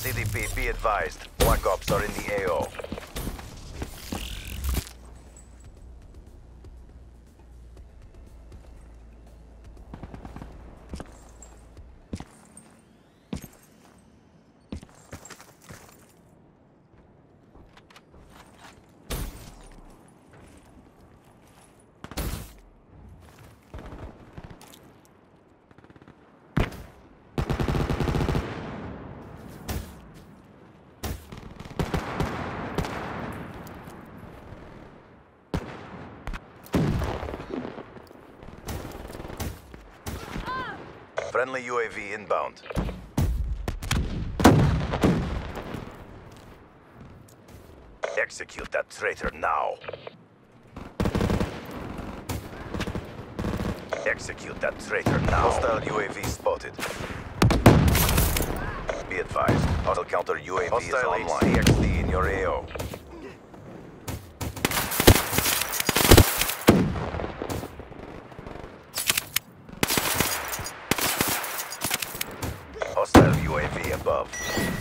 CDP, be advised. Black Ops are in the AO. Friendly UAV inbound. Execute that traitor now. Execute that traitor now. Hostile UAV spotted. Be advised. Hostile counter UAV is online. HCXD in your AO. Hostile UAV above.